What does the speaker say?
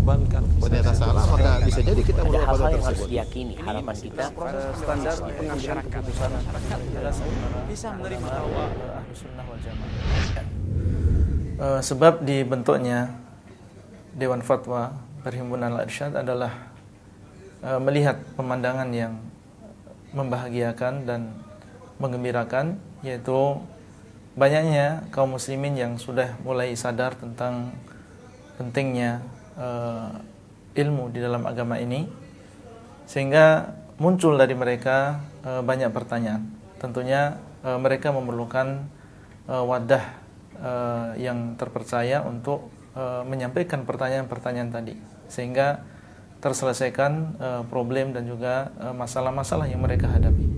korbankan. Ternyata salah, maka bisa jadi kita ada merubah hal-hal pada yang harus tersebut. diyakini. Harapan kita standar pengambilan keputusan bisa menerima fatwa Ahlussunnah wal Jamaah. Sebab dibentuknya Dewan Fatwa Perhimpunan Al-Irsyad adalah melihat pemandangan yang membahagiakan dan menggembirakan, yaitu banyaknya kaum muslimin yang sudah mulai sadar tentang pentingnya ilmu di dalam agama ini, sehingga muncul dari mereka banyak pertanyaan. Tentunya mereka memerlukan wadah yang terpercaya untuk menyampaikan pertanyaan-pertanyaan tadi, sehingga terselesaikan problem dan juga masalah-masalah yang mereka hadapi.